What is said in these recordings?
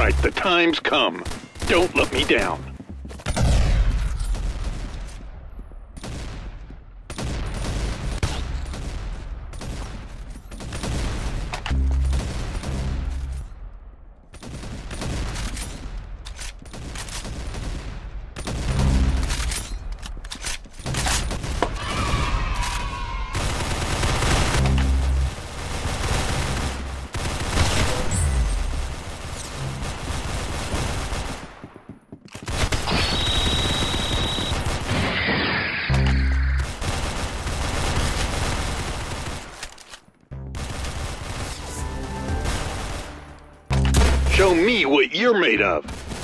right, the time's come. Don't let me down. Show me what you're made of.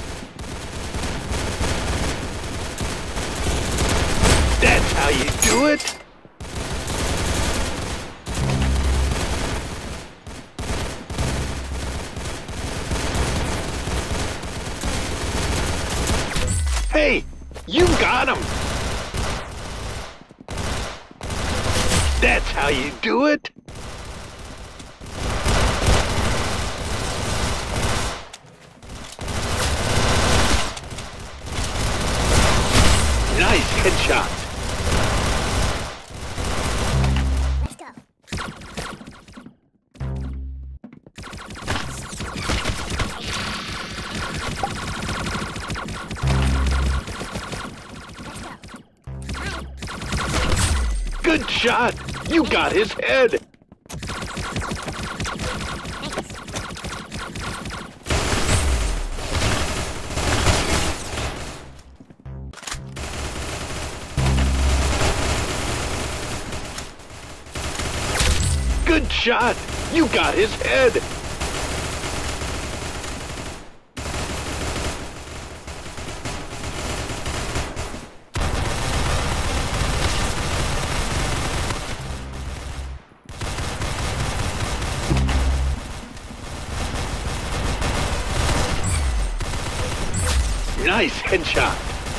That's how you do it? Hey, you got him! That's how you do it? Nice headshot. Let's go. Good shot. You got his head. Good shot! You got his head! Nice headshot!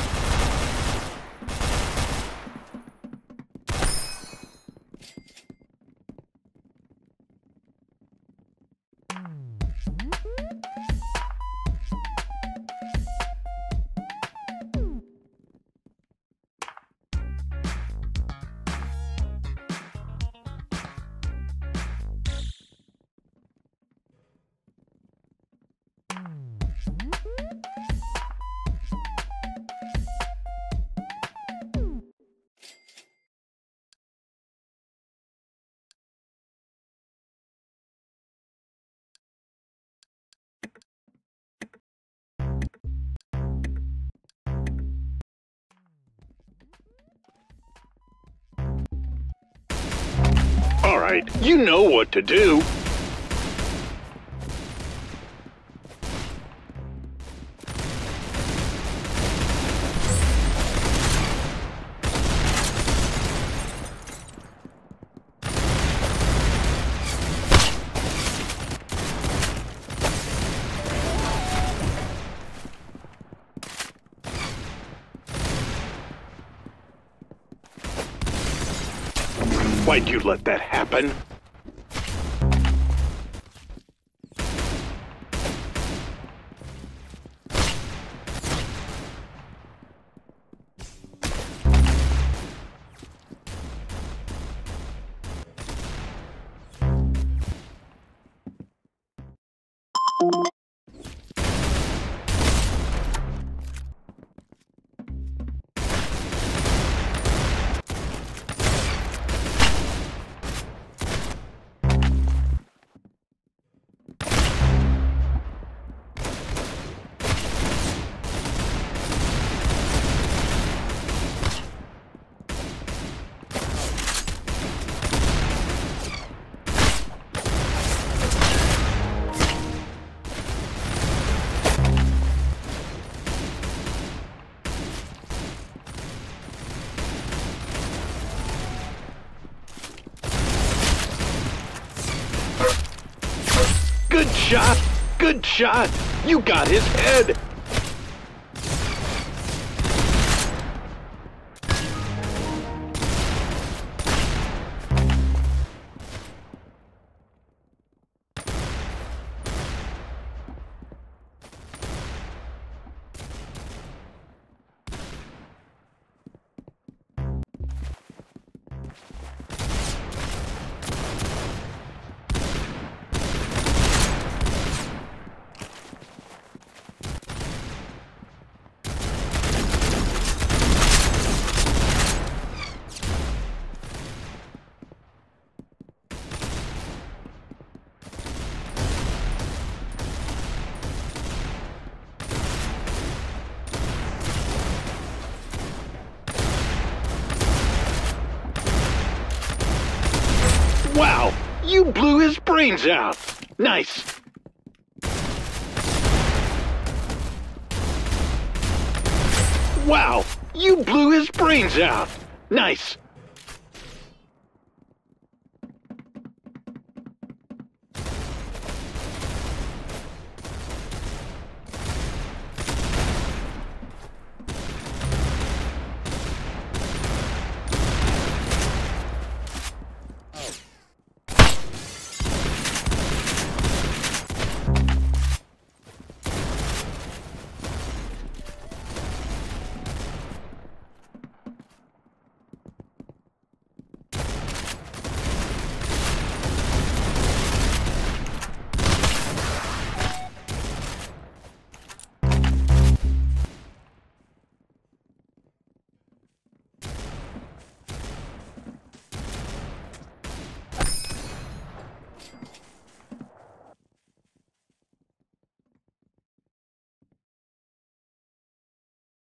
All right, you know what to do. Why'd you let that happen? Good shot! Good shot! You got his head! Wow, you blew his brains out. Nice. Wow, you blew his brains out. Nice.